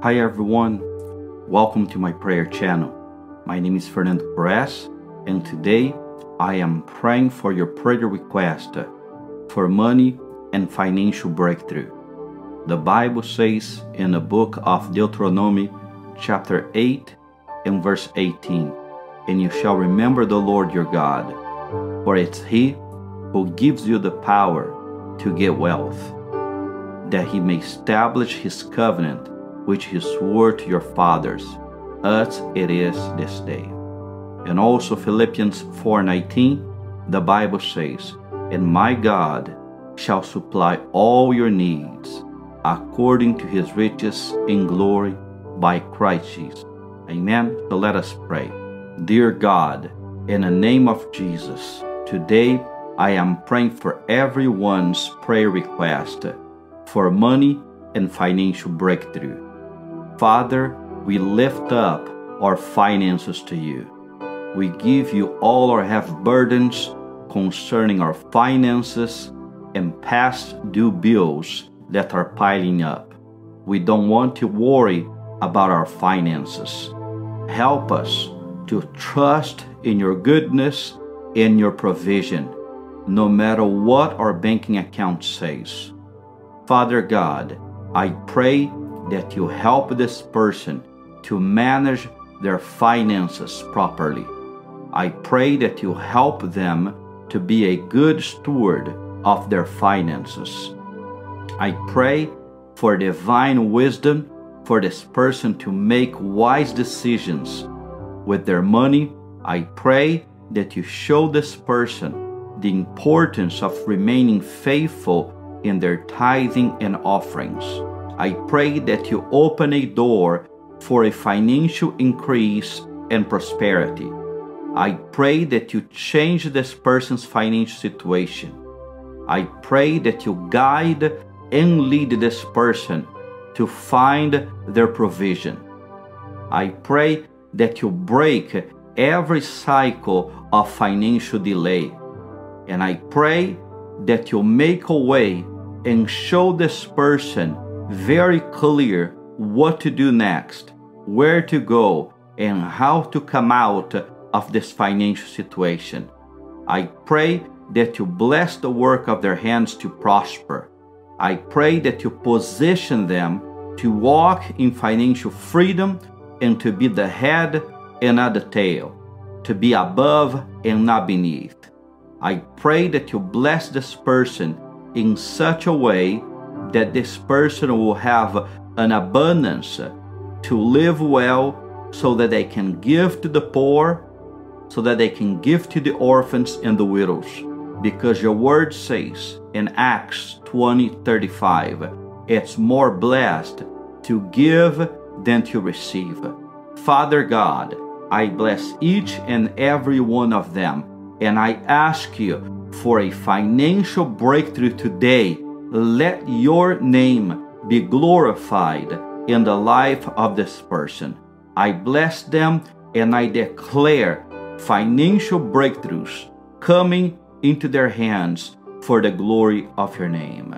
Hi everyone, welcome to my prayer channel. My name is Fernando Perez, and today I am praying for your prayer request for money and financial breakthrough. The Bible says in the book of Deuteronomy chapter 8 and verse 18, "And you shall remember the Lord your God, for it's He who gives you the power to get wealth, that He may establish His covenant which He swore to your fathers, as it is this day." And also Philippians 4:19, the Bible says, "And my God shall supply all your needs according to His riches in glory by Christ Jesus." Amen. So let us pray. Dear God, in the name of Jesus, today I am praying for everyone's prayer request for money and financial breakthrough. Father, we lift up our finances to you. We give you all our heavy burdens concerning our finances and past due bills that are piling up. We don't want to worry about our finances. Help us to trust in your goodness and your provision, no matter what our banking account says. Father God, I pray that you help this person to manage their finances properly. I pray that you help them to be a good steward of their finances. I pray for divine wisdom for this person to make wise decisions with their money. I pray that you show this person the importance of remaining faithful in their tithing and offerings. I pray that you open a door for a financial increase and prosperity. I pray that you change this person's financial situation. I pray that you guide and lead this person to find their provision. I pray that you break every cycle of financial delay. And I pray that you make a way and show this person very clear what to do next, where to go, and how to come out of this financial situation. I pray that you bless the work of their hands to prosper. I pray that you position them to walk in financial freedom and to be the head and not the tail, to be above and not beneath. I pray that you bless this person in such a way that this person will have an abundance to live well, so that they can give to the poor, so that they can give to the orphans and the widows. Because your word says in Acts 20:35, it's more blessed to give than to receive. Father God, I bless each and every one of them, and I ask you for a financial breakthrough today. Let your name be glorified in the life of this person. I bless them and I declare financial breakthroughs coming into their hands for the glory of your name.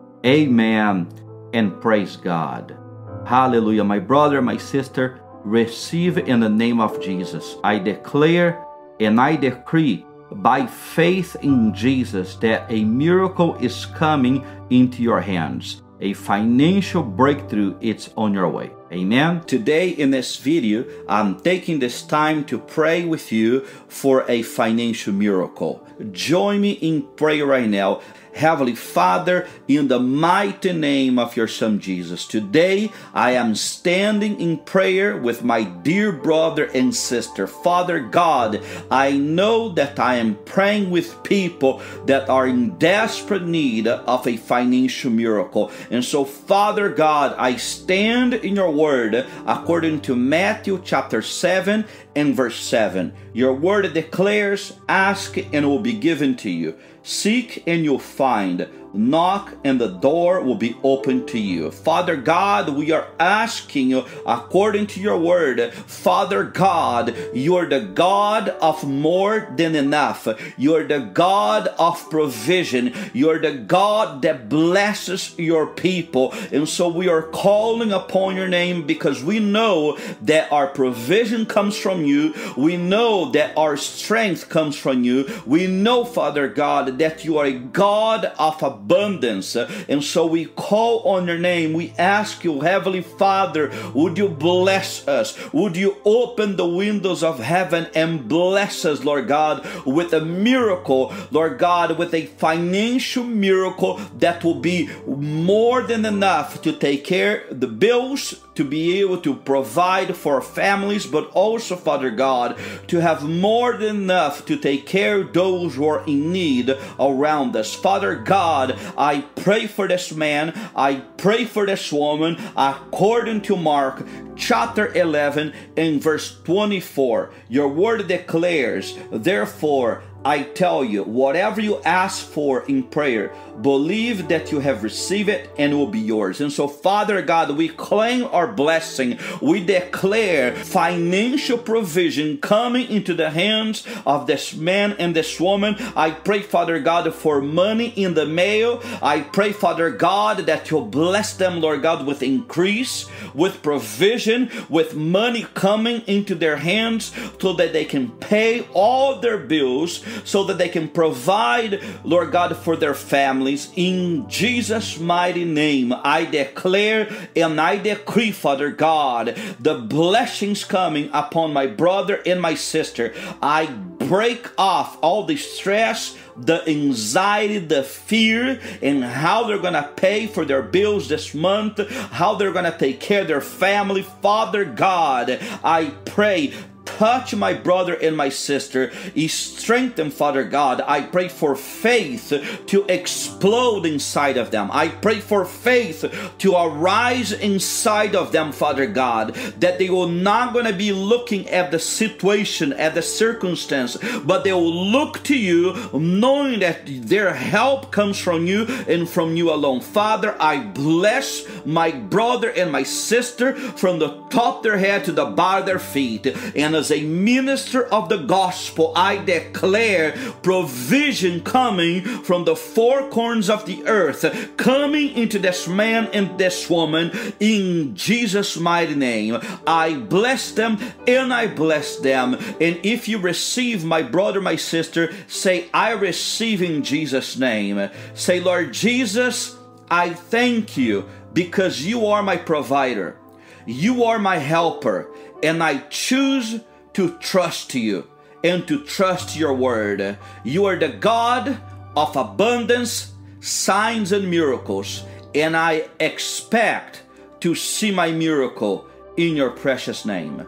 Amen and praise God. Hallelujah. My brother, my sister, receive in the name of Jesus. I declare and I decree by faith in Jesus that a miracle is coming into your hands. A financial breakthrough is on your way. Amen. Today in this video, I'm taking this time to pray with you for a financial miracle. Join me in prayer right now. Heavenly Father, in the mighty name of your Son Jesus, today I am standing in prayer with my dear brother and sister. Father God, I know that I am praying with people that are in desperate need of a financial miracle. And so, Father God, I stand in your word according to Matthew chapter 7 and verse 7. Your word declares, "Ask and it will be given to you. Seek and you'll find. knock and the door will be open to you. Father God, we are asking you according to your word. Father God, you're the God of more than enough. You're the God of provision. You're the God that blesses your people. And so we are calling upon your name because we know that our provision comes from you. We know that our strength comes from you. We know, Father God, that you are a God of abundance. And so we call on your name. We ask you, Heavenly Father, would you bless us? Would you open the windows of heaven and bless us, Lord God, with a miracle, Lord God, with a financial miracle that will be more than enough to take care of the bills, to be able to provide for families, but also, Father God, to have more than enough to take care of those who are in need around us. Father God, I pray for this man, I pray for this woman, according to Mark chapter 11 and verse 24. Your word declares, therefore, I tell you, whatever you ask for in prayer, believe that you have received it and it will be yours. And so, Father God, we claim our blessing. We declare financial provision coming into the hands of this man and this woman. I pray, Father God, for money in the mail. I pray, Father God, that you'll bless them, Lord God, with increase, with provision, with money coming into their hands so that they can pay all their bills, so that they can provide, Lord God, for their families. In Jesus' mighty name, I declare and I decree, Father God, the blessings coming upon my brother and my sister. I break off all the stress, the anxiety, the fear, and how they're going to pay for their bills this month, how they're going to take care of their family. Father God, I pray, touch my brother and my sister. Strengthen, Father God. I pray for faith to explode inside of them. I pray for faith to arise inside of them, Father God, that they will not going to be looking at the situation, at the circumstance, but they will look to you, knowing that their help comes from you and from you alone. Father, I bless my brother and my sister from the top of their head to the bottom of their feet. And as a minister of the gospel, I declare provision coming from the four corners of the earth, coming into this man and this woman in Jesus' mighty name. I bless them and I bless them. And if you receive, my brother, my sister, say, I receive in Jesus' name. Say, Lord Jesus, I thank you because you are my provider. You are my helper, and I choose to trust you and to trust your word. You are the God of abundance, signs and miracles, and I expect to see my miracle in your precious name.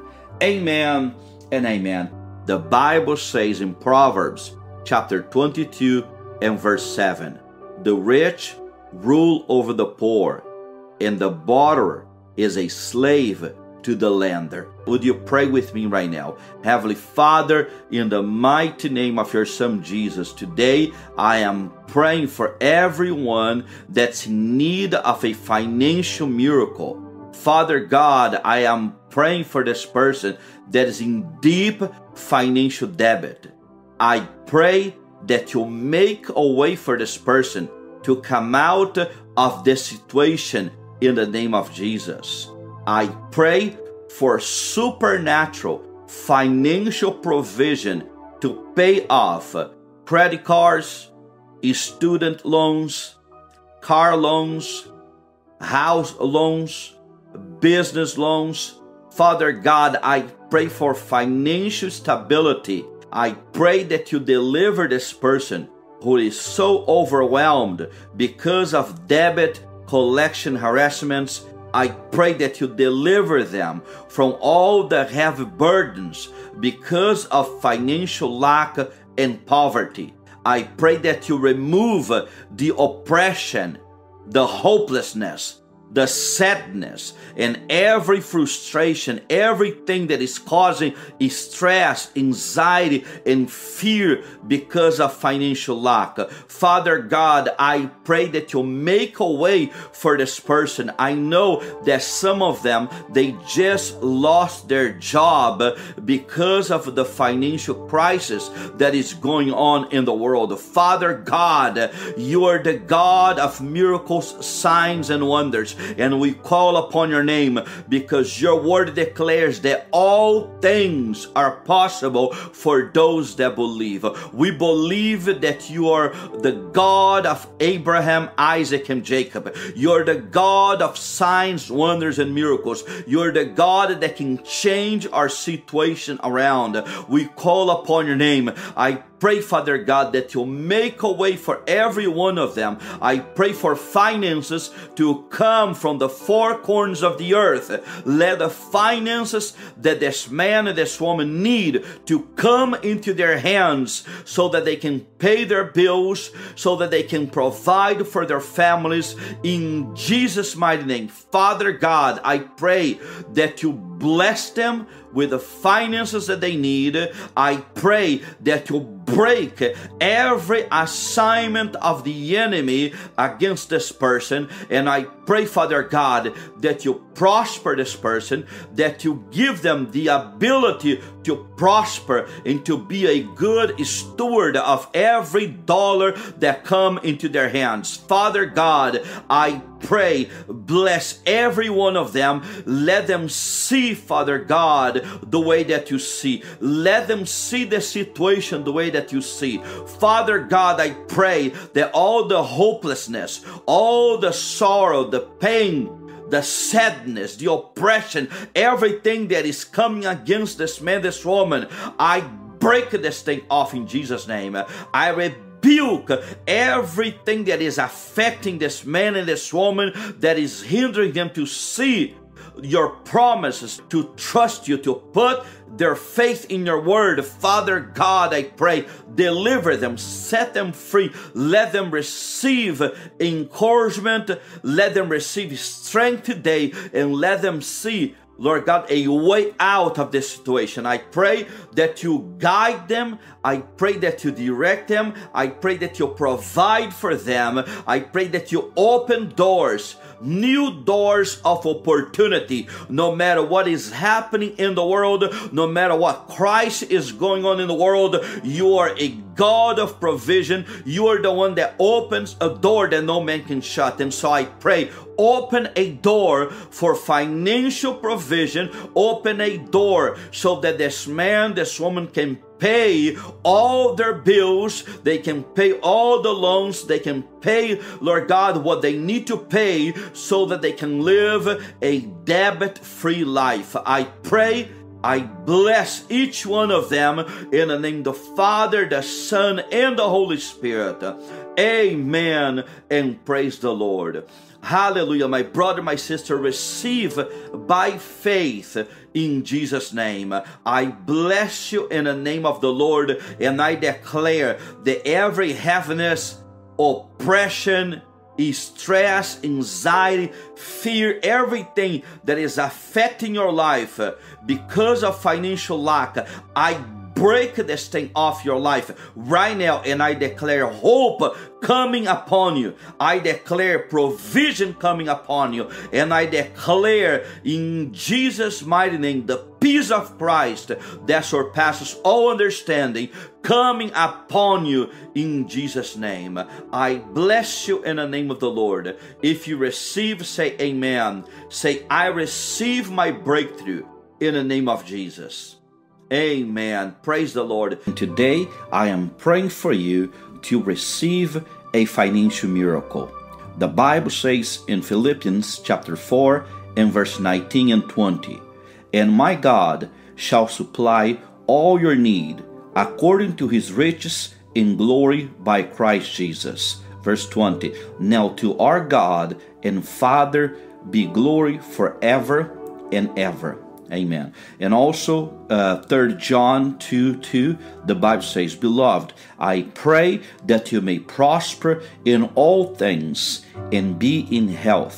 Amen and amen. The Bible says in Proverbs chapter 22 and verse 7, the rich rule over the poor, and the borrower is a slave to the lender. Would you pray with me right now? Heavenly Father, in the mighty name of your Son Jesus, today I am praying for everyone that's in need of a financial miracle. Father God, I am praying for this person that is in deep financial debt. I pray that you make a way for this person to come out of this situation in the name of Jesus. I pray for supernatural financial provision to pay off credit cards, student loans, car loans, house loans, business loans. Father God, I pray for financial stability. I pray that you deliver this person who is so overwhelmed because of debt collection harassments. I pray that you deliver them from all the heavy burdens because of financial lack and poverty. I pray that you remove the oppression, the hopelessness, the sadness and every frustration, everything that is causing stress, anxiety, and fear because of financial lack. Father God, I pray that you make a way for this person. I know that some of them, they just lost their job because of the financial crisis that is going on in the world. Father God, you are the God of miracles, signs, and wonders, and we call upon your name because your word declares that all things are possible for those that believe. We believe that you are the God of Abraham, Isaac, and Jacob. You're the God of signs, wonders, and miracles. You're the God that can change our situation around. We call upon your name. I pray, Father God, that you'll make a way for every one of them. I pray for finances to come from the four corners of the earth. Let the finances that this man and this woman need to come into their hands so that they can pay their bills, so that they can provide for their families. In Jesus' mighty name, Father God, I pray that you bless them with the finances that they need. I pray that you break every assignment of the enemy against this person, and I pray, Father God, that you prosper this person, that you give them the ability to prosper and to be a good steward of every dollar that come into their hands. Father God, I pray, bless every one of them. Let them see, Father God, the way that you see. Let them see the situation the way that you see. Father God, I pray that all the hopelessness, all the sorrow, the pain, the sadness, the oppression, everything that is coming against this man, this woman, I break this thing off in Jesus' name. I rebuke everything that is affecting this man and this woman, that is hindering them to see your promises, to trust you, to put their faith in your word. Father God, I pray, deliver them, set them free, let them receive encouragement, let them receive strength today, and let them see, Lord God, a way out of this situation. I pray that you guide them. I pray that you direct them. I pray that you provide for them. I pray that you open doors, new doors of opportunity. No matter what is happening in the world, no matter what crisis is going on in the world, you are a God of provision. You are the one that opens a door that no man can shut. And so I pray, open a door for financial provision. Open a door so that this man, this woman can pay all their bills, they can pay all the loans, they can pay, Lord God, what they need to pay so that they can live a debt-free life. I pray, I bless each one of them in the name of the Father, the Son, and the Holy Spirit. Amen, and praise the Lord. Hallelujah. My brother, my sister, receive by faith in Jesus' name. I bless you in the name of the Lord, and I declare that every heaviness, oppression, stress, anxiety, fear, everything that is affecting your life because of financial lack, I break this thing off your life right now, and I declare hope coming upon you. I declare provision coming upon you, and I declare in Jesus' mighty name the peace of Christ that surpasses all understanding coming upon you in Jesus' name. I bless you in the name of the Lord. If you receive, say amen. Say, I receive my breakthrough in the name of Jesus. Amen. Praise the Lord. And today I am praying for you to receive a financial miracle. The Bible says in Philippians chapter 4 and verse 19 and 20, and my God shall supply all your need according to his riches in glory by Christ Jesus. Verse 20, now to our God and Father be glory forever and ever. Amen. And also 3 John 2:2, the Bible says, beloved, I pray that you may prosper in all things and be in health,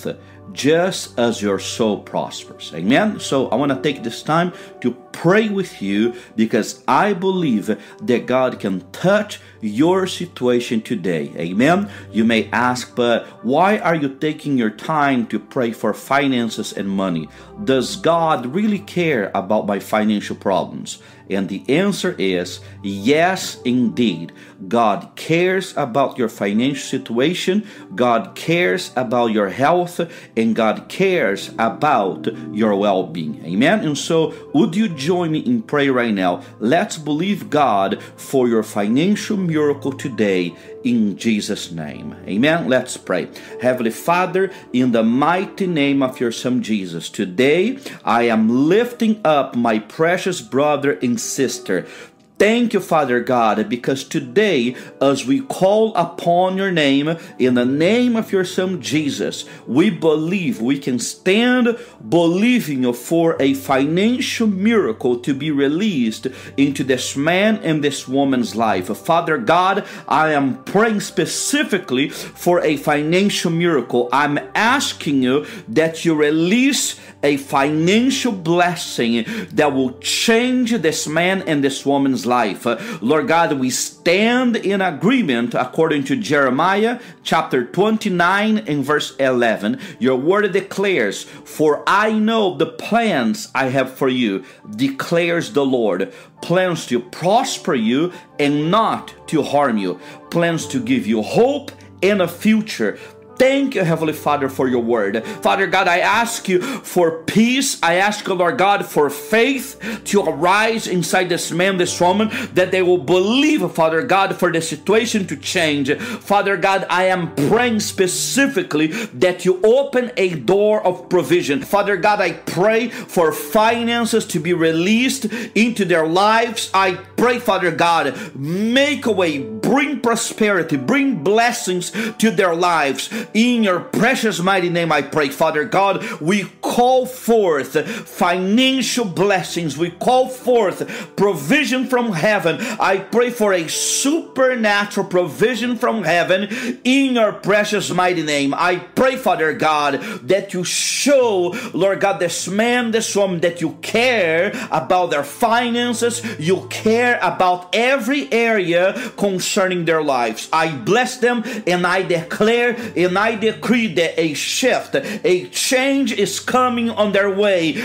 just as your soul prospers. Amen. So I want to take this time to pray with you, because I believe that God can touch your situation today. Amen. You may ask, but why are you taking your time to pray for finances and money? Does God really care about my financial problems? And the answer is yes, indeed. God cares about your financial situation. God cares about your health, and God cares about your well-being. Amen. And so would you join me in prayer right now? Let's believe God for your financial miracle today in Jesus' name. Amen. Let's pray. Heavenly Father, in the mighty name of your Son Jesus, today I am lifting up my precious brother and sister. Thank you, Father God, because today, as we call upon your name, in the name of your Son Jesus, we believe we can stand believing you for a financial miracle to be released into this man and this woman's life. Father God, I am praying specifically for a financial miracle. I'm asking you that you release a financial blessing that will change this man and this woman's life. Lord God, we stand in agreement according to Jeremiah chapter 29 and verse 11. Your word declares, "For I know the plans I have for you, declares the Lord, plans to prosper you and not to harm you, plans to give you hope and a future." Thank you, Heavenly Father, for your word. Father God, I ask you for peace. I ask you, Lord God, for faith to arise inside this man, this woman, that they will believe, Father God, for the situation to change. Father God, I am praying specifically that you open a door of provision. Father God, I pray for finances to be released into their lives. I pray, Father God, make a way, bring prosperity, bring blessings to their lives. In your precious mighty name I pray, Father God, we call forth financial blessings. We call forth provision from heaven. I pray for a supernatural provision from heaven in your precious mighty name. I pray, Father God, that you show, Lord God, this man, this woman, that you care about their finances. You care about every area concerning their lives. I bless them, and I declare and I decree that a shift, a change is coming on their way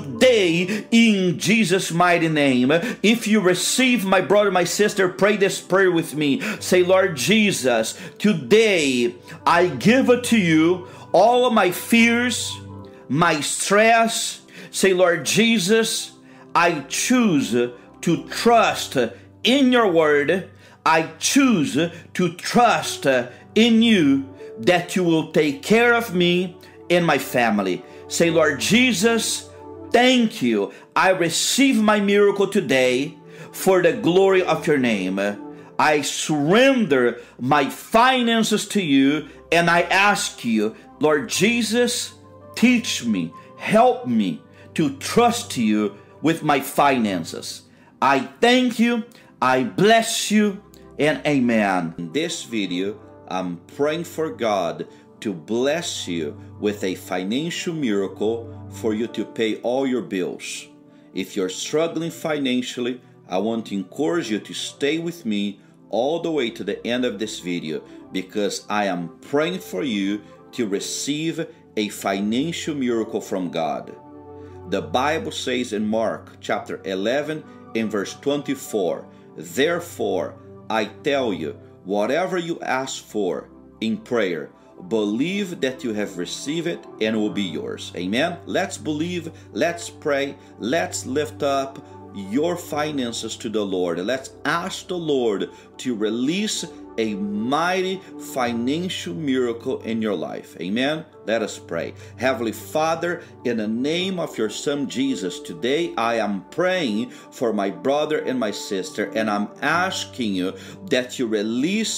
today in Jesus' mighty name. If you receive, my brother, my sister, pray this prayer with me. Say, Lord Jesus, today I give it to you all of my fears, my stress. Say, Lord Jesus, I choose to trust in your word. I choose to trust in you, that you will take care of me and my family. Say, Lord Jesus, thank you. I receive my miracle today for the glory of your name. I surrender my finances to you, and I ask you, Lord Jesus, teach me, help me to trust you with my finances. I thank you, I bless you, and amen. In this video, I'm praying for God to bless you with a financial miracle for you to pay all your bills. If you're struggling financially, I want to encourage you to stay with me all the way to the end of this video, because I am praying for you to receive a financial miracle from God. The Bible says in Mark chapter 11 and verse 24, "Therefore I tell you, whatever you ask for in prayer, believe that you have received it and it will be yours." Amen. Let's believe, let's pray, let's lift up your finances to the Lord. Let's ask the Lord to release a mighty financial miracle in your life. Amen. Let us pray. Heavenly Father, in the name of your Son Jesus, today I am praying for my brother and my sister, and I'm asking you that you release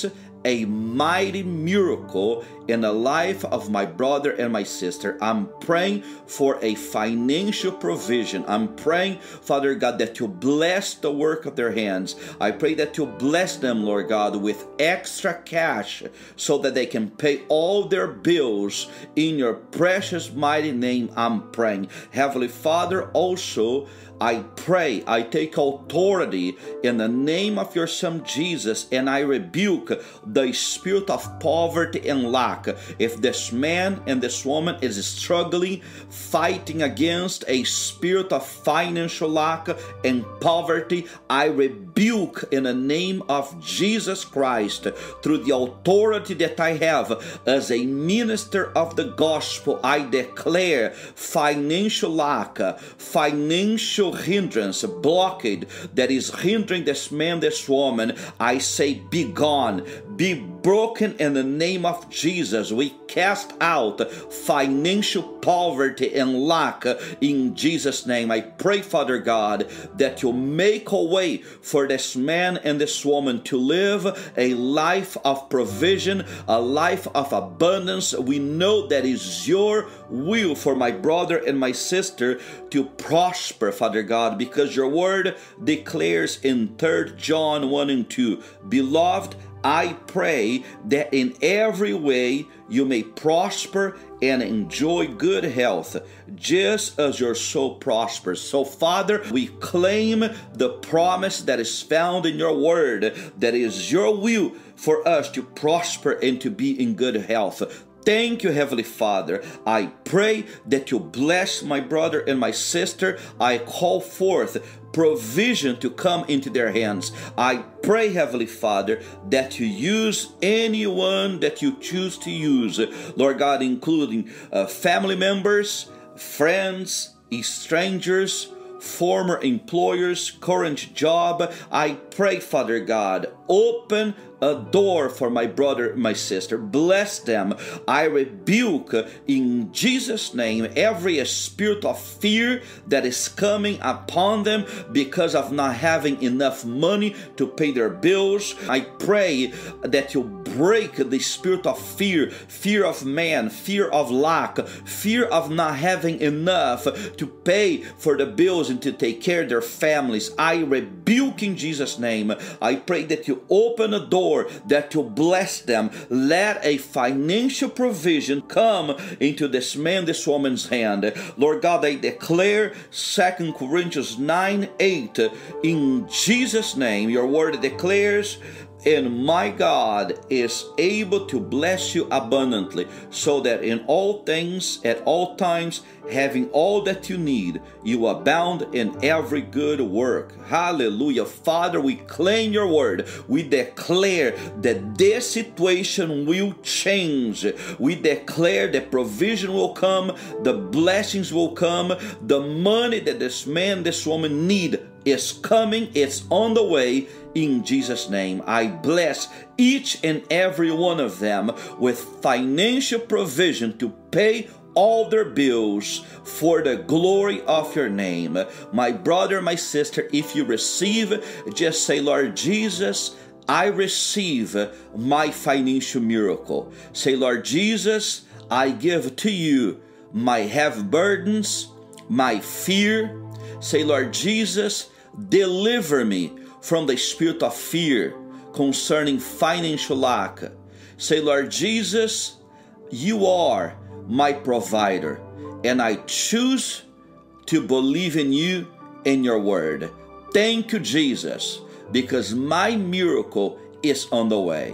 a mighty miracle in the life of my brother and my sister. I'm praying for a financial provision. I'm praying, Father God, that you bless the work of their hands. I pray that you bless them, Lord God, with extra cash so that they can pay all their bills. In your precious mighty name, I'm praying. Heavenly Father, also I pray, I take authority in the name of your Son Jesus, and I rebuke the spirit of poverty and lack. If this man and this woman is struggling, fighting against a spirit of financial lack and poverty, I rebuke in the name of Jesus Christ, through the authority that I have as a minister of the gospel. I declare financial lack, financial hindrance, blockade that is hindering this man, this woman. I say, be gone, be broken in the name of Jesus. We cast out financial poverty and lack in Jesus' name. I pray, Father God, that you make a way for this man and this woman to live a life of provision, a life of abundance. We know that is your will for my brother and my sister to prosper, Father God, because your word declares in 3 John 1 and 2, Beloved, I pray that in every way you may prosper and enjoy good health, just as your soul prospers. So, Father, we claim the promise that is found in your word, that is your will for us to prosper and to be in good health. Thank you, Heavenly Father. I pray that you bless my brother and my sister. I call forth provision to come into their hands. I pray, Heavenly Father, that you use anyone that you choose to use, Lord God, including family members, friends, strangers, former employers, current job. I pray, Father God, open a door for my brother, my sister. Bless them. I rebuke in Jesus' name every spirit of fear that is coming upon them because of not having enough money to pay their bills. I pray that you break the spirit of fear, fear of man, fear of lack, fear of not having enough to pay for the bills and to take care of their families. I rebuke in Jesus' name. I pray that you open a door, that you bless them. Let a financial provision come into this man, this woman's hand. Lord God, I declare 2 Corinthians 9:8 in Jesus' name. Your word declares, and my God is able to bless you abundantly, so that in all things, at all times, having all that you need, you abound in every good work. Hallelujah. Father, we claim your word. We declare that this situation will change. We declare that provision will come, the blessings will come, the money that this man, this woman need is coming, it's on the way. In Jesus' name, I bless each and every one of them with financial provision to pay all their bills for the glory of your name. My brother, my sister, if you receive, just say, Lord Jesus, I receive my financial miracle. Say, Lord Jesus, I give to you my heavy burdens, my fear. Say, Lord Jesus, deliver me from the spirit of fear concerning financial lack. Say, Lord Jesus, you are my provider, and I choose to believe in you and your word. Thank you, Jesus, because my miracle is on the way.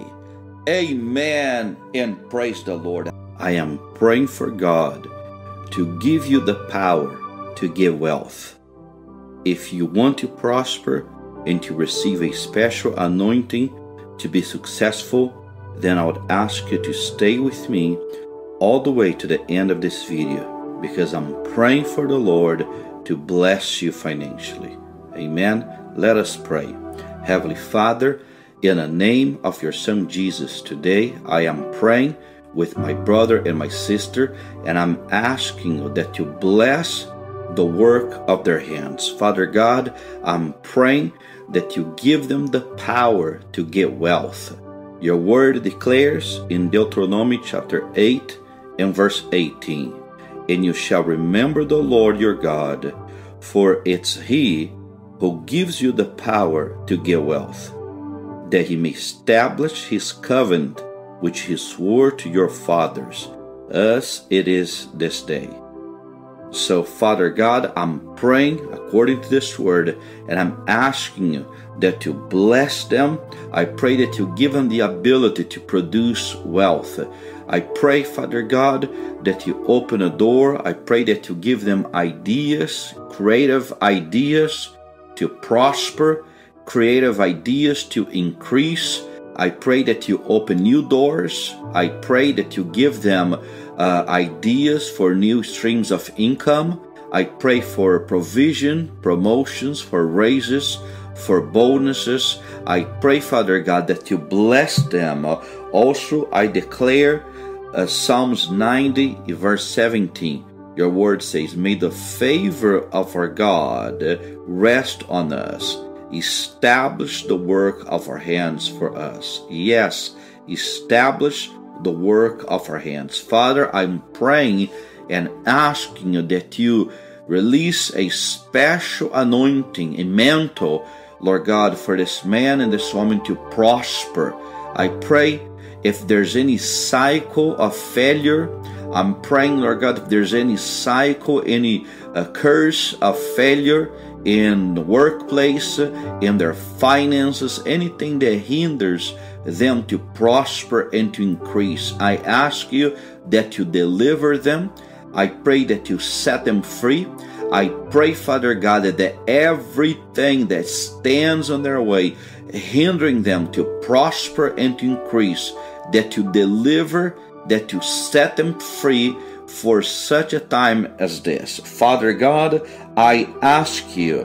Amen, and praise the Lord. I am praying for God to give you the power to get wealth. If you want to prosper and to receive a special anointing to be successful, then I would ask you to stay with me all the way to the end of this video, because I'm praying for the Lord to bless you financially. Amen. Let us pray. Heavenly Father, in the name of your Son Jesus, today I am praying with my brother and my sister, and I'm asking you that you bless the work of their hands. Father God, I'm praying that you give them the power to get wealth. Your word declares in Deuteronomy chapter 8 and verse 18, and you shall remember the Lord your God, for it's He who gives you the power to get wealth, that He may establish His covenant which He swore to your fathers, as it is this day. So, Father God, I'm praying according to this word, and I'm asking you that you bless them. I pray that you give them the ability to produce wealth. I pray, Father God, that you open a door. I pray that you give them ideas, creative ideas to prosper, creative ideas to increase. I pray that you open new doors. I pray that you give them ideas for new streams of income. I pray for provision, promotions, for raises, for bonuses. I pray, Father God, that you bless them. Also, I declare Psalms 90, verse 17. Your word says, may the favor of our God rest on us. Establish the work of our hands for us. Yes, establish the work of our hands. Father, I'm praying and asking you that you release a special anointing, a mantle, Lord God, for this man and this woman to prosper. I pray if there's any cycle of failure, I'm praying, Lord God, if there's any cycle, any curse of failure in the workplace, in their finances, anything that hinders them to prosper and to increase, I ask you that you deliver them. I pray that you set them free. I pray, Father God, that everything that stands on their way, hindering them to prosper and to increase, that you deliver, that you set them free for such a time as this. Father God, I ask you,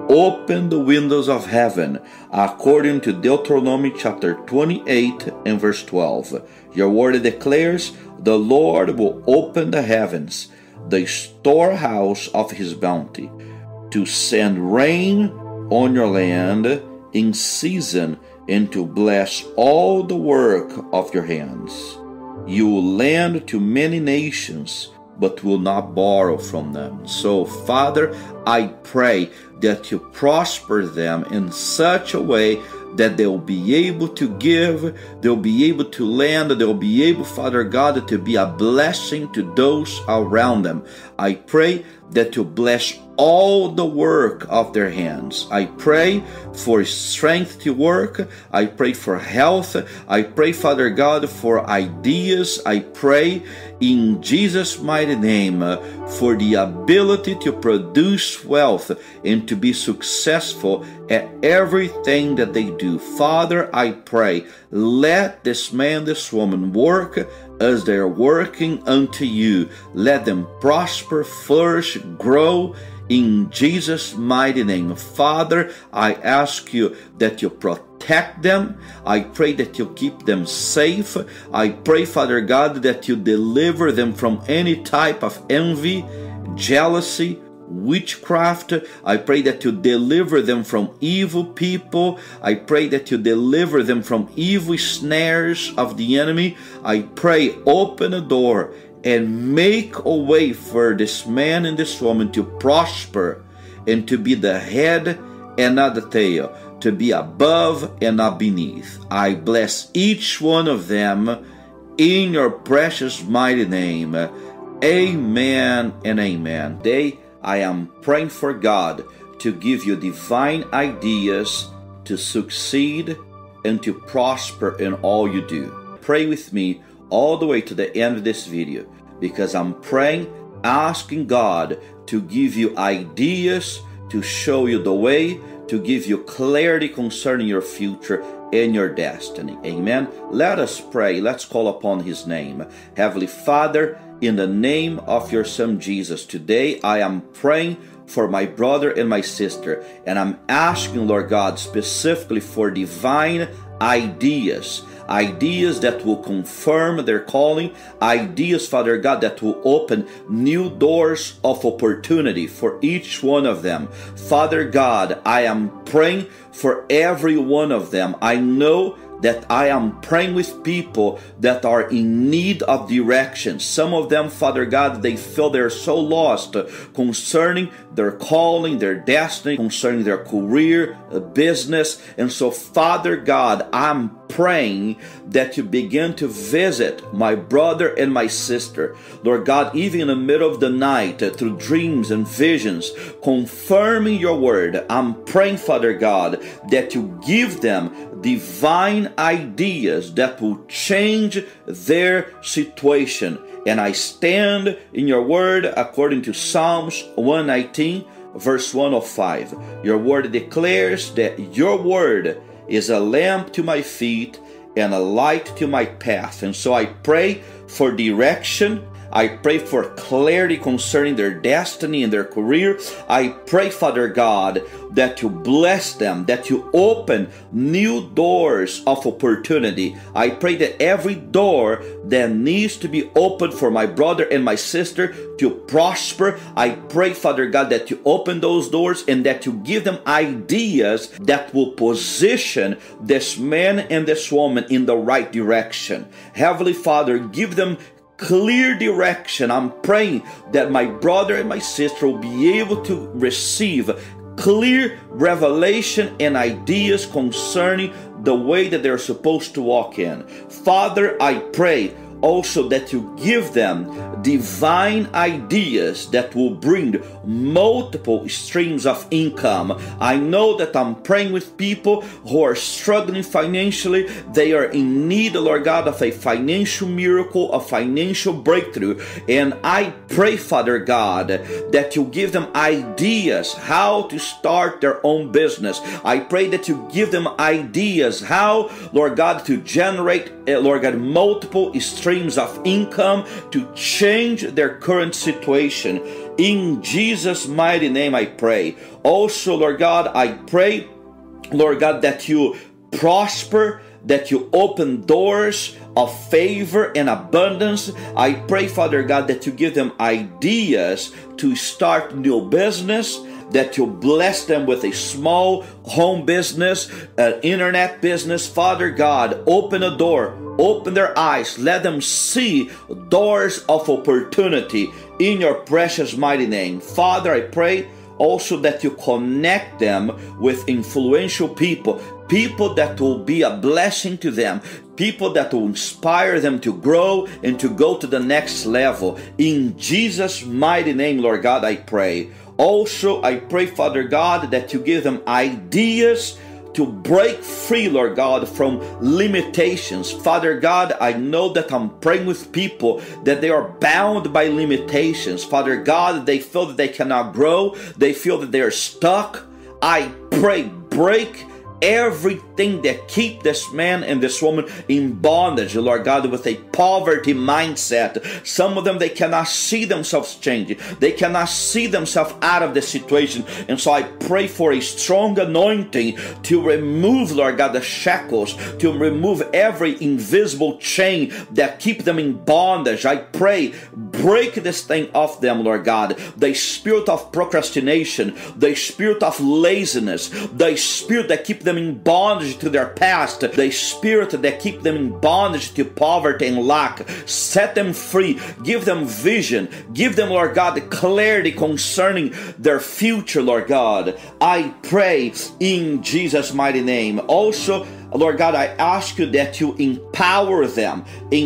open the windows of heaven according to Deuteronomy chapter 28 and verse 12. Your word declares, the Lord will open the heavens, the storehouse of His bounty, to send rain on your land in season and to bless all the work of your hands. You will lend to many nations, but will not borrow from them. So, Father, I pray that you prosper them in such a way that they'll be able to give, they'll be able to lend, they'll be able, Father God, to be a blessing to those around them. I pray that you bless all the work of their hands. I pray for strength to work. I pray for health. I pray, Father God, for ideas. I pray in Jesus' mighty name for the ability to produce wealth and to be successful at everything that they do. Father, I pray, let this man, this woman work as they are working unto you. Let them prosper, flourish, grow in Jesus' mighty name. Father, I ask you that you protect them. I pray that you keep them safe. I pray, Father God, that you deliver them from any type of envy, jealousy, witchcraft. I pray that you deliver them from evil people. I pray that you deliver them from evil snares of the enemy. I pray, open a door and make a way for this man and this woman to prosper and to be the head and not the tail, to be above and not beneath. I bless each one of them in your precious mighty name. Amen and amen. Today I am praying for God to give you divine ideas to succeed and to prosper in all you do. Pray with me all the way to the end of this video, because I'm praying, asking God to give you ideas, to show you the way, to give you clarity concerning your future and your destiny. Amen. Let us pray. Let's call upon His name. Heavenly Father, in the name of your Son Jesus, today I am praying for my brother and my sister, and I'm asking, Lord God, specifically for divine ideas that will confirm their calling, ideas, Father God, that will open new doors of opportunity for each one of them. Father God, I am praying for every one of them. I know that I am praying with people that are in need of direction. Some of them, Father God, they feel they're so lost concerning their calling, their destiny, concerning their career, business. And so, Father God, I'm praying that you begin to visit my brother and my sister, Lord God, even in the middle of the night, through dreams and visions, confirming your word. I'm praying, Father God, that you give them divine ideas that will change their situation. And I stand in your word according to Psalms 119, verse 105. Your word declares that your word is a lamp to my feet and a light to my path. And so I pray for direction. I pray for clarity concerning their destiny and their career. I pray, Father God, that you bless them, that you open new doors of opportunity. I pray that every door that needs to be opened for my brother and my sister to prosper, I pray, Father God, that you open those doors and that you give them ideas that will position this man and this woman in the right direction. Heavenly Father, give them clear direction. I'm praying that my brother and my sister will be able to receive clear revelation and ideas concerning the way that they're supposed to walk in. Father, I pray also that you give them divine ideas that will bring multiple streams of income. I know that I'm praying with people who are struggling financially. They are in need, Lord God, of a financial miracle, a financial breakthrough. And I pray, Father God, that you give them ideas how to start their own business. I pray that you give them ideas how, Lord God, to generate, Lord God, multiple streams of income to change their current situation. In Jesus' mighty name I pray. Also, Lord God, I pray, Lord God, that you prosper, that you open doors of favor and abundance. I pray, Father God, that you give them ideas to start new business, that you bless them with a small home business, an internet business. Father God, open a door, open their eyes, let them see doors of opportunity in your precious mighty name. Father, I pray also that you connect them with influential people, people that will be a blessing to them, people that will inspire them to grow and to go to the next level. In Jesus' mighty name, Lord God, I pray. Also, I pray, Father God, that you give them ideas to break free, Lord God, from limitations. Father God, I know that I'm praying with people that they are bound by limitations. Father God, they feel that they cannot grow. They feel that they are stuck. I pray, break everything that keep this man and this woman in bondage, Lord God, with a poverty mindset. Some of them, they cannot see themselves changing. They cannot see themselves out of the situation. And so I pray for a strong anointing to remove, Lord God, the shackles, to remove every invisible chain that keep them in bondage. I pray, break this thing off them, Lord God. The spirit of procrastination, the spirit of laziness, the spirit that keep them in bondage to their past, the spirit that keep them in bondage to poverty and lack. Set them free, give them vision, give them, Lord God, clarity concerning their future, Lord God. I pray in Jesus' mighty name. Also, Lord God, I ask you that you empower them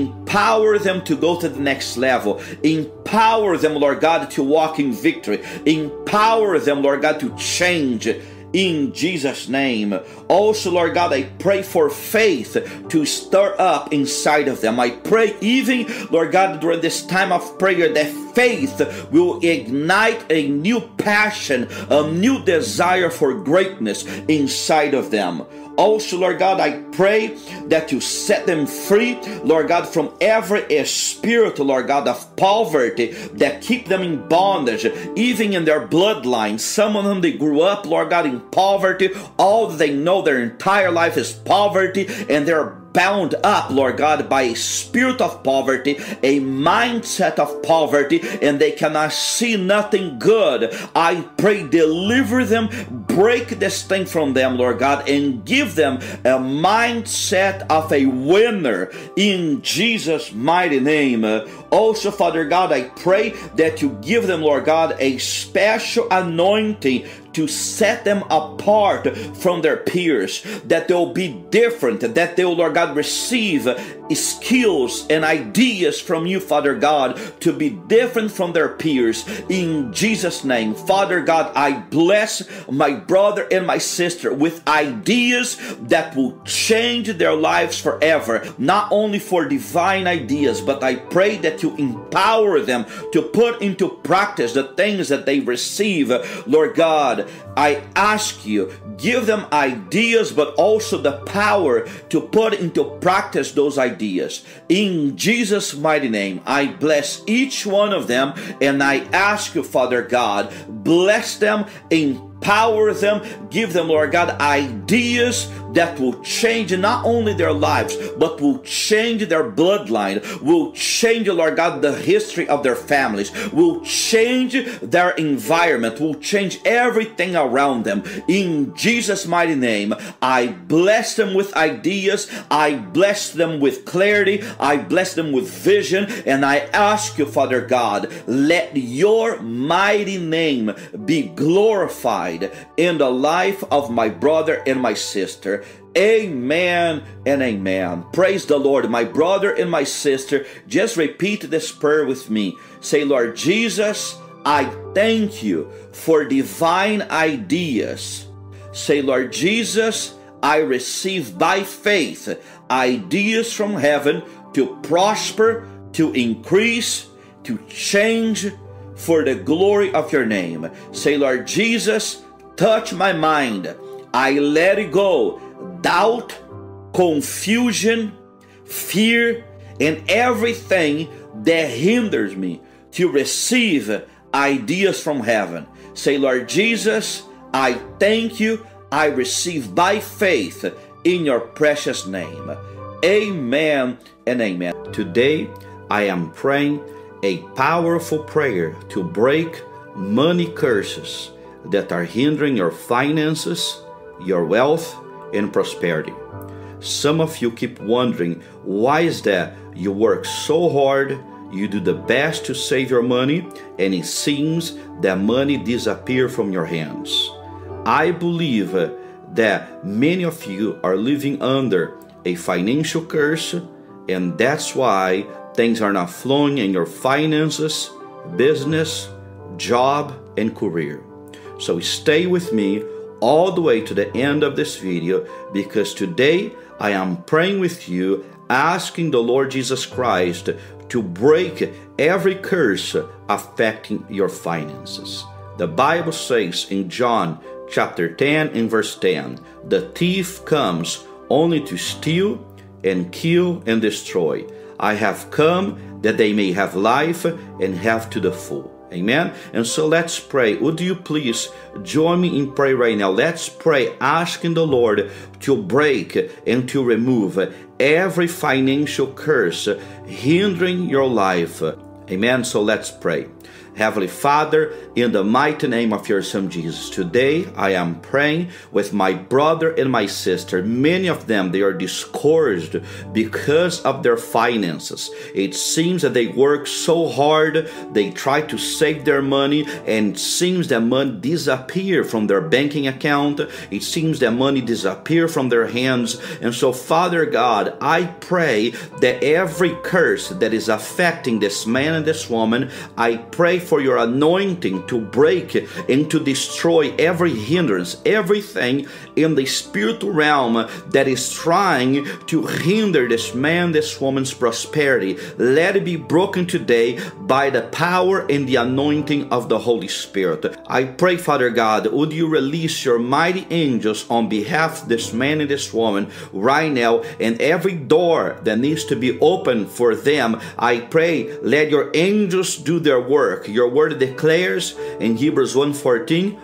to go to the next level. Empower them, Lord God, to walk in victory. Empower them, Lord God, to change. In Jesus' name. Also, Lord God, I pray for faith to stir up inside of them. I pray even, Lord God, during this time of prayer, that faith will ignite a new passion, a new desire for greatness inside of them. Also, Lord God, I pray that you set them free, Lord God, from every spirit, Lord God, of poverty that keep them in bondage, even in their bloodline. Some of them, they grew up, Lord God, in poverty. All they know their entire life is poverty, and they're bound up, Lord God, by a spirit of poverty, a mindset of poverty, and they cannot see nothing good. I pray, deliver them, break this thing from them, Lord God, and give them a mindset of a winner in Jesus' mighty name. Also, Father God, I pray that you give them, Lord God, a special anointing to set them apart from their peers, that they'll be different, that they'll, Lord God, receive skills and ideas from you, Father God, to be different from their peers. In Jesus' name, Father God, I bless my brother and my sister with ideas that will change their lives forever, not only for divine ideas, but I pray that you empower them to put into practice the things that they receive. Lord God, I ask you, give them ideas, but also the power to put into practice those ideas. In Jesus' mighty name, I bless each one of them, and I ask you, Father God, bless them, empower them, give them, Lord God, ideas that will change not only their lives, but will change their bloodline, will change, Lord God, the history of their families, will change their environment, will change everything around them. In Jesus' mighty name, I bless them with ideas, I bless them with clarity, I bless them with vision, and I ask you, Father God, let your mighty name be glorified in the life of my brother and my sister. Amen and amen. Praise the Lord. My brother and my sister, just repeat this prayer with me. Say, Lord Jesus, I thank you for divine ideas. Say, Lord Jesus, I receive by faith ideas from heaven to prosper, to increase, to change for the glory of your name. Say, Lord Jesus, touch my mind. I let it go. Doubt, confusion, fear, and everything that hinders me to receive ideas from heaven. Say, Lord Jesus, I thank you. I receive by faith in your precious name. Amen and amen. Today, I am praying a powerful prayer to break money curses that are hindering your finances, your wealth, and prosperity. Some of you keep wondering, why is that? You work so hard, you do the best to save your money, and it seems that money disappears from your hands. I believe that many of you are living under a financial curse, and that's why things are not flowing in your finances, business, job, and career. So stay with me all the way to the end of this video, because today I am praying with you, asking the Lord Jesus Christ to break every curse affecting your finances. The Bible says in John chapter 10 and verse 10, the thief comes only to steal and kill and destroy. I have come that they may have life and have to the full. Amen. And so let's pray. Would you please join me in prayer right now? Let's pray, asking the Lord to break and to remove every financial curse hindering your life. Amen. So let's pray. Heavenly Father, in the mighty name of your Son Jesus, today I am praying with my brother and my sister. Many of them, they are discouraged because of their finances. It seems that they work so hard, they try to save their money, and it seems that money disappears from their banking account. It seems that money disappears from their hands. And so, Father God, I pray that every curse that is affecting this man and this woman, I pray for your anointing to break and to destroy every hindrance, everything in the spiritual realm that is trying to hinder this man, this woman's prosperity. Let it be broken today by the power and the anointing of the Holy Spirit. I pray, Father God, would you release your mighty angels on behalf of this man and this woman right now, and every door that needs to be opened for them, I pray, let your angels do their work. Your word declares in Hebrews 1:14,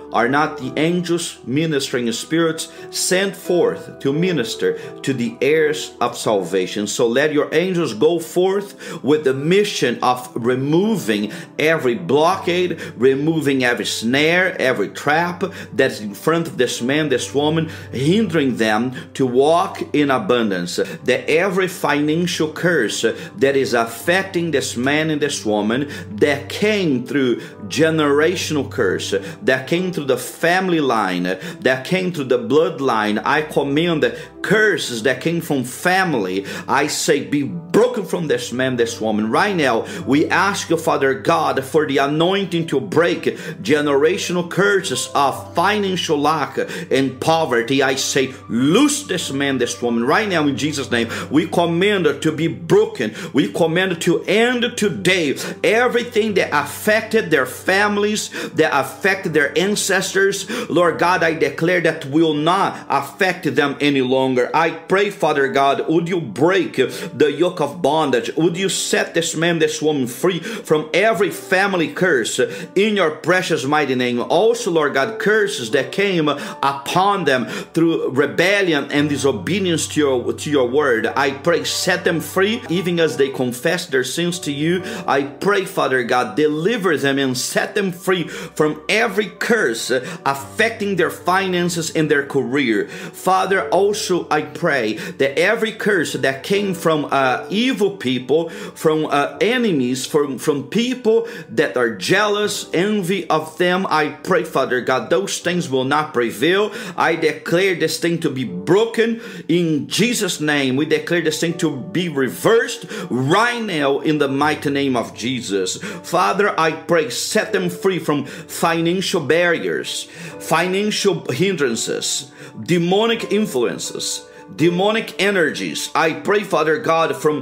Are not the angels, ministering spirits, sent forth to minister to the heirs of salvation? So let your angels go forth with the mission of removing every blockade, removing every snare, every trap that's in front of this man, this woman, hindering them to walk in abundance. That every financial curse that is affecting this man and this woman, that came through generational curse, that came through the family line, that came through the bloodline, I command curses that came from family, I say, be broken from this man, this woman. Right now, we ask you, Father God, for the anointing to break generational curses of financial lack and poverty. I say, loose this man, this woman. Right now, in Jesus' name, we command it to be broken. We command it to end today. Everything that affected their families, that affected their ancestors, Lord God, I declare that will not affect them any longer. I pray, Father God, would you break the yoke of bondage? Would you set this man, this woman free from every family curse in your precious mighty name? Also, Lord God, curses that came upon them through rebellion and disobedience to your word, I pray, set them free, even as they confess their sins to you. I pray, Father God, deliver them and set them free from every curse affecting their finances and their career. Father, also I pray that every curse that came from evil people, from enemies, from people that are jealous, envy of them, I pray, Father God, those things will not prevail. I declare this thing to be broken in Jesus' name. We declare this thing to be reversed right now in the mighty name of Jesus. Father, I pray, set them free from financial barriers, financial hindrances, demonic influences, demonic energies. I pray, Father God, from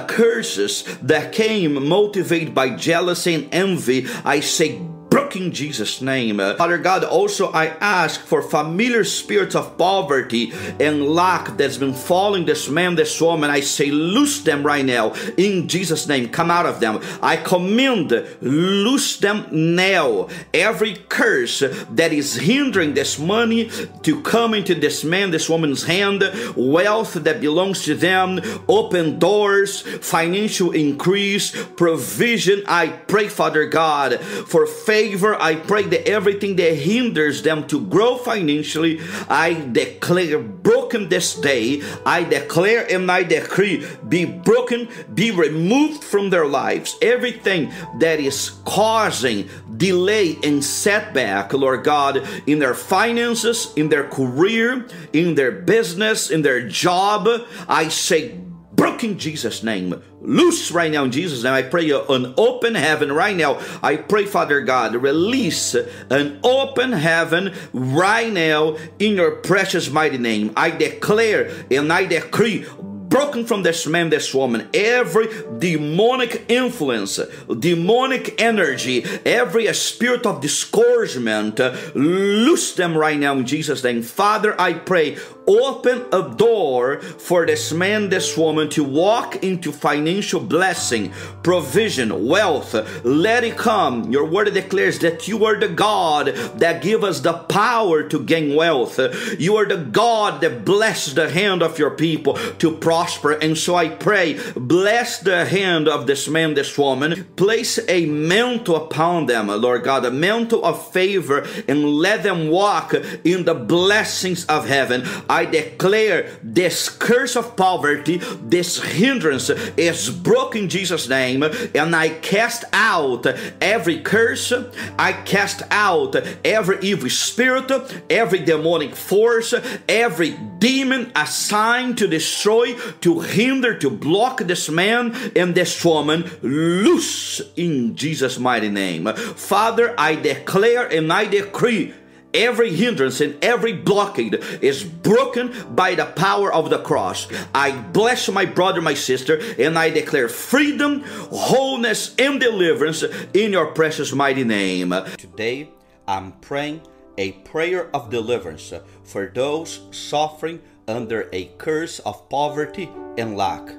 curses that came motivated by jealousy and envy, I say, broken in Jesus' name. Father God, also I ask for familiar spirits of poverty and lack that's been following this man, this woman. I say, loose them right now in Jesus' name. Come out of them. I command, loose them now. Every curse that is hindering this money to come into this man, this woman's hand, wealth that belongs to them, open doors, financial increase, provision. I pray, Father God, for favor. I pray that everything that hinders them to grow financially, I declare broken this day. I declare and I decree, be broken, be removed from their lives. Everything that is causing delay and setback, Lord God, in their finances, in their career, in their business, in their job, I say, broken in Jesus' name. Loose right now in Jesus' name. I pray an open heaven right now. I pray, Father God, release an open heaven right now in your precious mighty name. I declare and I decree, broken from this man, this woman, every demonic influence, demonic energy, every spirit of discouragement, loose them right now in Jesus' name. Father, I pray, open a door for this man, this woman to walk into financial blessing, provision, wealth. Let it come. Your word declares that you are the God that give us the power to gain wealth. You are the God that bless the hand of your people to prosper. And so I pray, bless the hand of this man, this woman. Place a mantle upon them, Lord God, a mantle of favor, and let them walk in the blessings of heaven. I declare this curse of poverty, this hindrance is broken in Jesus' name, and I cast out every curse. I cast out every evil spirit, every demonic force, every demon assigned to destroy, to hinder, to block this man and this woman. Loose in Jesus' mighty name. Father, I declare and I decree, every hindrance and every blockade is broken by the power of the cross. I bless my brother, my sister, and I declare freedom, wholeness, and deliverance in your precious mighty name. Today, I'm praying a prayer of deliverance for those suffering under a curse of poverty and lack.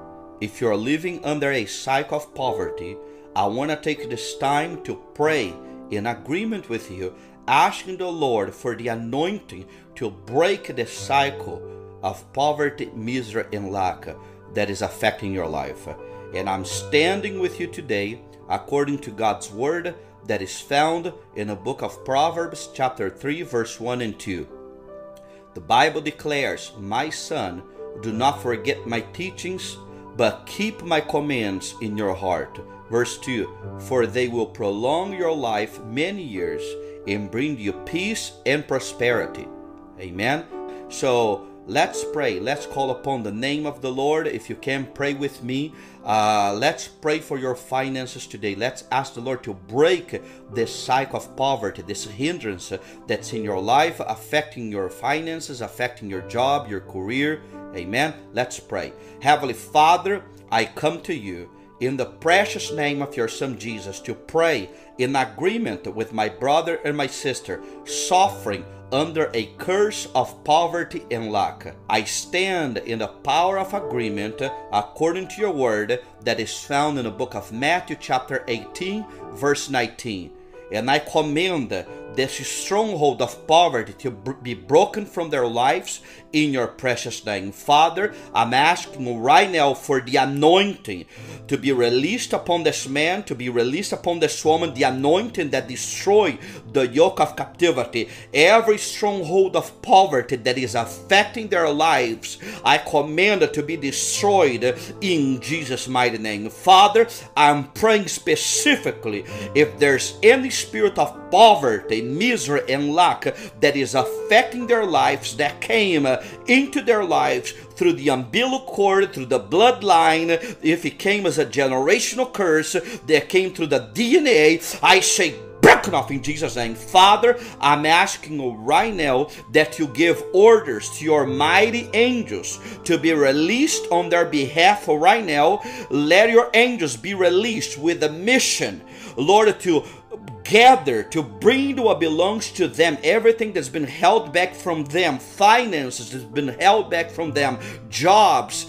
If you're living under a cycle of poverty, I want to take this time to pray in agreement with you, asking the Lord for the anointing to break the cycle of poverty, misery, and lack that is affecting your life. And I'm standing with you today according to God's word that is found in the book of Proverbs chapter 3 verse 1 and 2. The Bible declares, "My son, do not forget my teachings, but keep my commands in your heart." Verse 2, "For they will prolong your life many years and bring you peace and prosperity." Amen. So let's pray. Let's call upon the name of the Lord. If you can, pray with me. Let's pray for your finances today. Let's ask the Lord to break this cycle of poverty, this hindrance that's in your life, affecting your finances, affecting your job, your career. Amen. Let's pray. Heavenly Father, I come to you in the precious name of your Son Jesus to pray in agreement with my brother and my sister suffering under a curse of poverty and lack. I stand in the power of agreement according to your word that is found in the book of Matthew chapter 18 verse 19. And I command this stronghold of poverty to be broken from their lives in your precious name. Father, I'm asking right now for the anointing to be released upon this man, to be released upon this woman, the anointing that destroys the yoke of captivity, every stronghold of poverty that is affecting their lives. I command it to be destroyed in Jesus' mighty name. Father, I'm praying specifically if there's any spirit of poverty, misery, and lack that is affecting their lives, that came into their lives through the umbilical cord, through the bloodline, if it came as a generational curse, that came through the DNA, I say broken off in Jesus' name. Father, I'm asking you right now that you give orders to your mighty angels to be released on their behalf right now. Let your angels be released with a mission, Lord, to gather, to bring what belongs to them, everything that's been held back from them, finances that's been held back from them, jobs,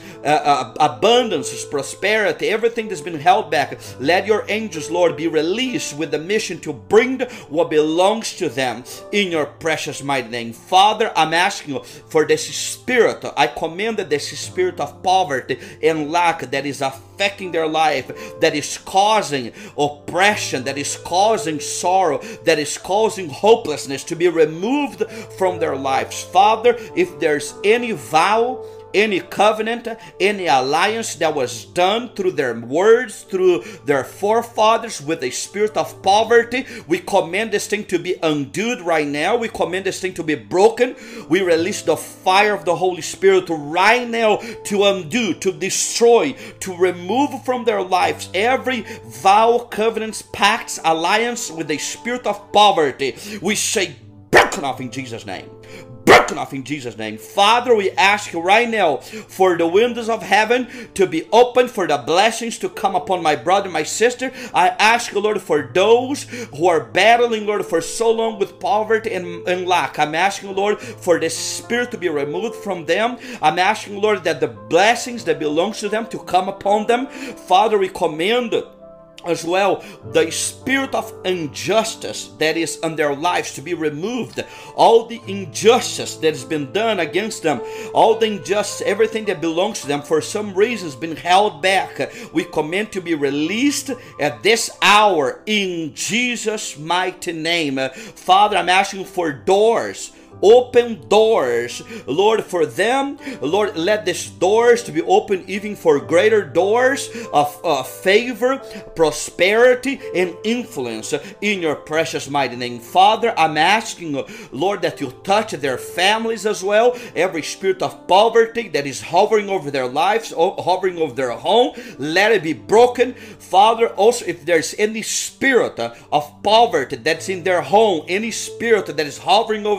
abundance, prosperity, everything that's been held back. Let your angels, Lord, be released with the mission to bring what belongs to them in your precious mighty name. Father, I'm asking you for this spirit. I command that this spirit of poverty and lack that is affecting their life, that is causing oppression, that is causing sorrow, that is causing hopelessness, to be removed from their lives. Father, if there's any vow, any covenant, any alliance that was done through their words, through their forefathers with a spirit of poverty, we command this thing to be undone right now. We command this thing to be broken. We release the fire of the Holy Spirit right now to undo, to destroy, to remove from their lives every vow, covenants, pacts, alliance with a spirit of poverty. We say broken off in Jesus' name. Broken off in Jesus' name. Father, we ask you right now for the windows of heaven to be open, for the blessings to come upon my brother, my sister. I ask you, Lord, for those who are battling, Lord, for so long with poverty and lack. I'm asking you, Lord, for the spirit to be removed from them. I'm asking you, Lord, that the blessings that belongs to them to come upon them. Father, we command as well the spirit of injustice that is in their lives to be removed. All the injustice that has been done against them, all the injustice, everything that belongs to them for some reason has been held back, we command to be released at this hour in Jesus' mighty name. Father, I'm asking for doors, open doors, Lord, for them. Lord, let these doors to be open even for greater doors of favor, prosperity, and influence in your precious mighty name. Father, I'm asking, Lord, that you touch their families as well. Every spirit of poverty that is hovering over their lives, hovering over their home, let it be broken. Father, also if there's any spirit of poverty that's in their home, any spirit that is hovering over their home,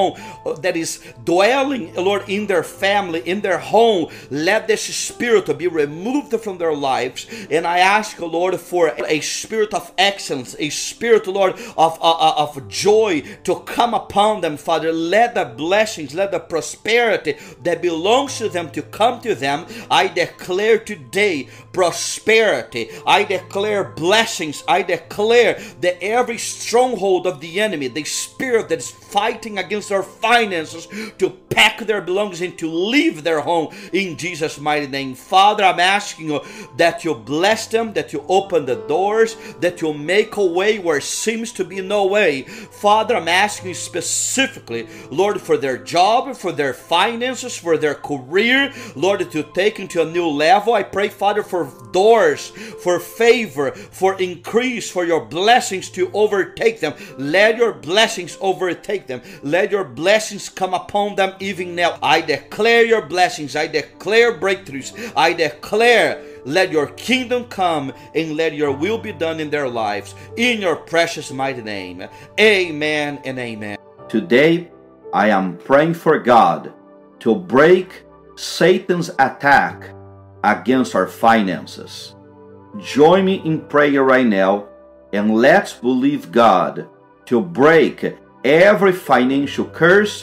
demon that is dwelling, Lord, in their family, in their home, let this spirit be removed from their lives. And I ask, Lord, for a spirit of excellence, a spirit, Lord, of joy to come upon them, Father. Let the blessings, let the prosperity that belongs to them to come to them. I declare today prosperity. I declare blessings. I declare that every stronghold of the enemy, the spirit that is fighting against their finances, to pack their belongings and to leave their home in Jesus' mighty name. Father, I'm asking you that you bless them, that you open the doors, that you make a way where seems to be no way. Father, I'm asking you specifically, Lord, for their job, for their finances, for their career, Lord, to take into a new level. I pray, Father, for doors, for favor, for increase, for your blessings to overtake them. Let your blessings overtake them. Let your blessings come upon them even now. I declare your blessings. I declare breakthroughs. I declare, let your kingdom come and let your will be done in their lives. In your precious mighty name. Amen and amen. Today, I am praying for God to break Satan's attack against our finances. Join me in prayer right now, and let's believe God to break every financial curse,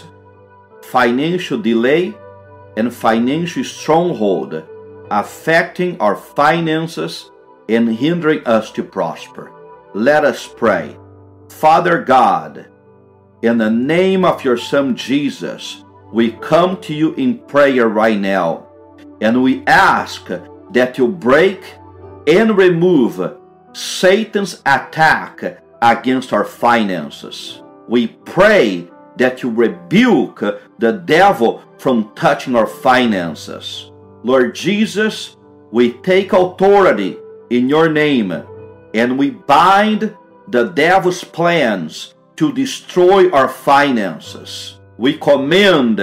financial delay, and financial stronghold affecting our finances and hindering us to prosper. Let us pray. Father God, in the name of your Son Jesus, we come to you in prayer right now, and we ask that you break and remove Satan's attack against our finances. We pray that you rebuke the devil from touching our finances. Lord Jesus, we take authority in your name, and we bind the devil's plans to destroy our finances. We command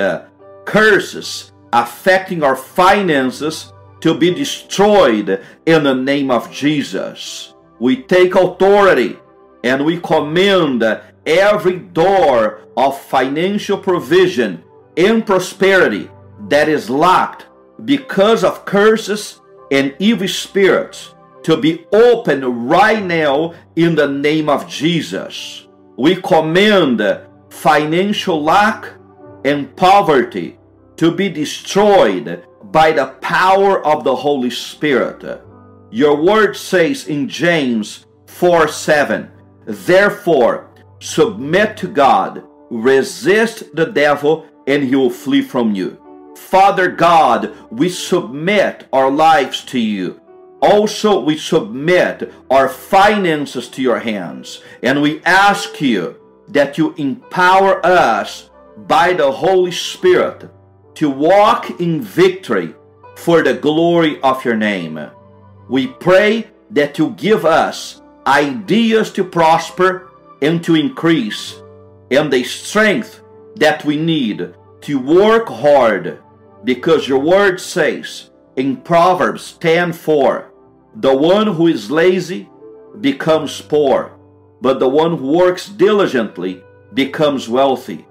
curses affecting our finances to be destroyed in the name of Jesus. We take authority and we command every door of financial provision and prosperity that is locked because of curses and evil spirits to be opened right now in the name of Jesus. We command financial lack and poverty to be destroyed by the power of the Holy Spirit. Your word says in James 4:7, therefore, submit to God, resist the devil, and he will flee from you. Father God, we submit our lives to you. Also, we submit our finances to your hands, and we ask you that you empower us by the Holy Spirit to walk in victory for the glory of your name. We pray that you give us ideas to prosper and to increase, and the strength that we need to work hard, because your word says in Proverbs 10:4, the one who is lazy becomes poor, but the one who works diligently becomes wealthy.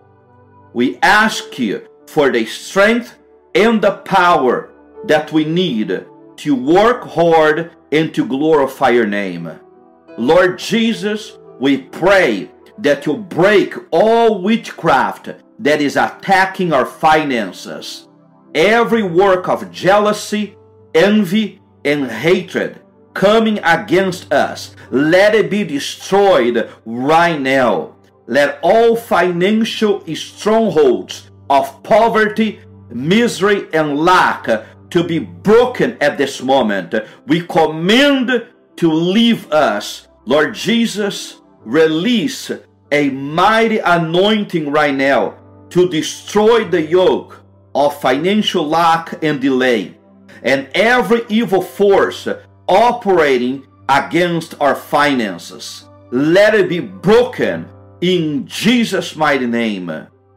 We ask you for the strength and the power that we need to work hard and to glorify your name. Lord Jesus, we pray that you break all witchcraft that is attacking our finances. Every work of jealousy, envy, and hatred coming against us, let it be destroyed right now. Let all financial strongholds of poverty, misery, and lack to be broken at this moment. We command to leave us. Lord Jesus, release a mighty anointing right now to destroy the yoke of financial lack and delay, and every evil force operating against our finances. Let it be broken in Jesus' mighty name.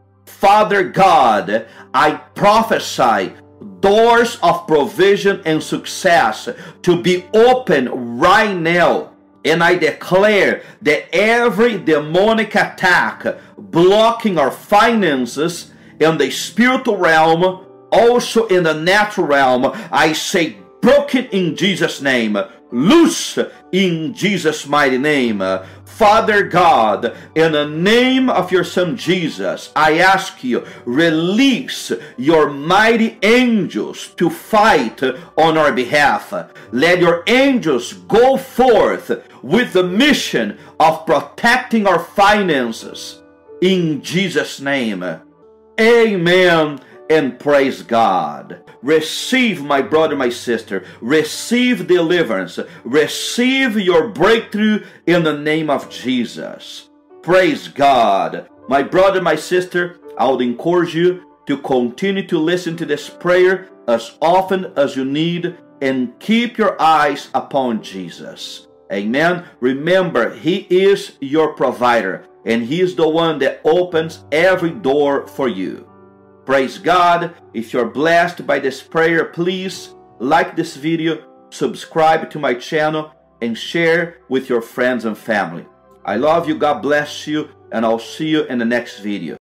Father God, I prophesy doors of provision and success to be open right now And I declare that every demonic attack blocking our finances in the spiritual realm, also in the natural realm, I say broken in Jesus' name, loose in Jesus' mighty name. Father God, in the name of your Son Jesus, I ask you, release your mighty angels to fight on our behalf. Let your angels go forth with the mission of protecting our finances. In Jesus' name, amen and praise God. Receive, my brother, my sister, receive deliverance, receive your breakthrough in the name of Jesus. Praise God. My brother, my sister, I would encourage you to continue to listen to this prayer as often as you need and keep your eyes upon Jesus. Amen. Remember, He is your provider and He is the one that opens every door for you. Praise God. If you're blessed by this prayer, please like this video, subscribe to my channel, and share with your friends and family. I love you. God bless you, and I'll see you in the next video.